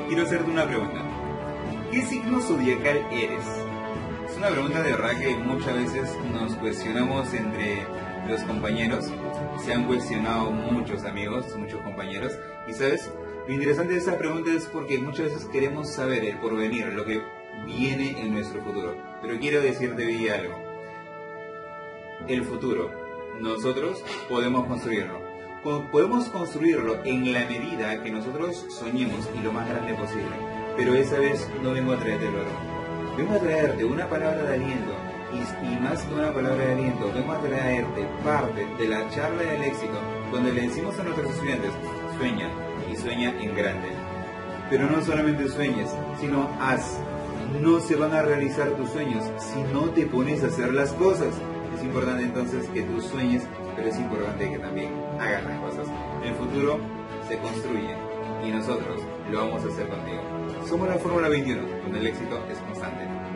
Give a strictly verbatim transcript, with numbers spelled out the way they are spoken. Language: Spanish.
quiero hacerte una pregunta. ¿Qué signo zodiacal eres? Es una pregunta de verdad que muchas veces nos cuestionamos entre los compañeros. Se han cuestionado muchos amigos, muchos compañeros. Y sabes, lo interesante de esa pregunta es porque muchas veces queremos saber el porvenir, lo que viene en nuestro futuro. Pero quiero decirte hoy algo. El futuro, nosotros podemos construirlo. Podemos construirlo en la medida que nosotros soñemos y lo más grande posible. Pero esa vez no vengo a traerte el oro. Vengo a traerte una palabra de aliento. Y, y más que una palabra de aliento, vengo a traerte parte de la charla del éxito, donde le decimos a nuestros estudiantes, sueña y sueña en grande. Pero no solamente sueñes, sino haz. No se van a realizar tus sueños si no te pones a hacer las cosas. Es importante entonces que tú sueñes, pero es importante que también hagas las cosas. El futuro se construye y nosotros lo vamos a hacer contigo. Somos la Fórmula veintiuno, donde el éxito es constante.